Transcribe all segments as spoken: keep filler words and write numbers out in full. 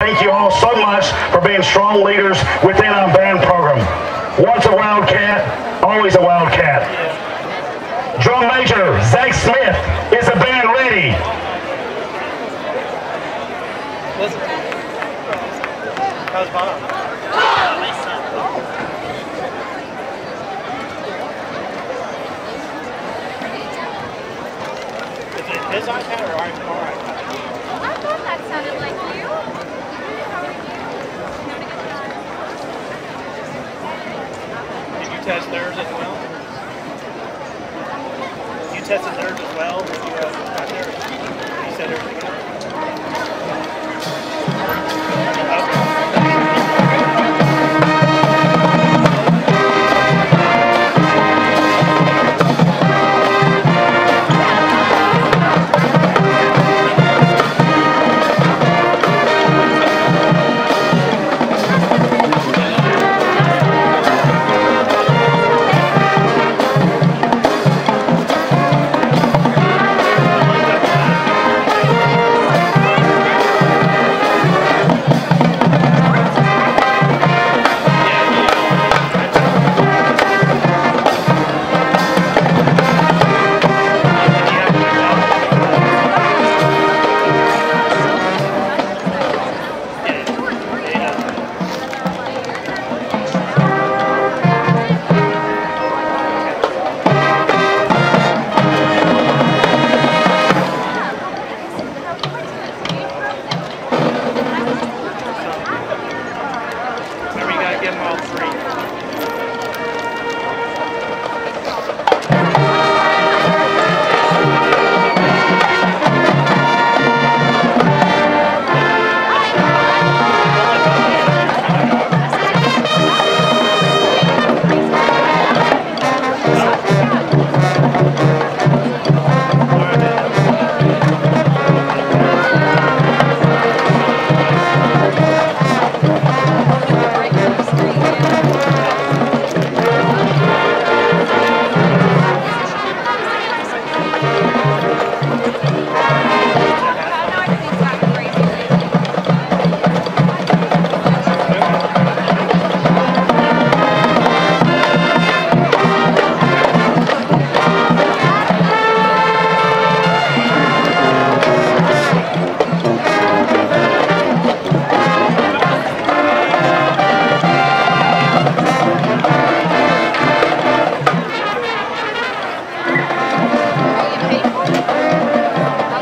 thank you all so much for being strong leaders within our band program. Once a Wildcat, always a Wildcat. Drum major Zach Smith, is the band ready? How's Bob? Is it his iPad or our iPad? I thought that sounded like you. Did you test theirs as well? You tested theirs as well? When you uh, got there? You said everything else? Okay.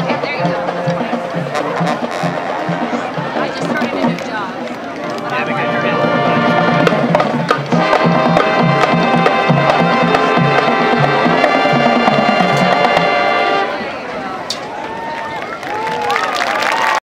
I just started a new job.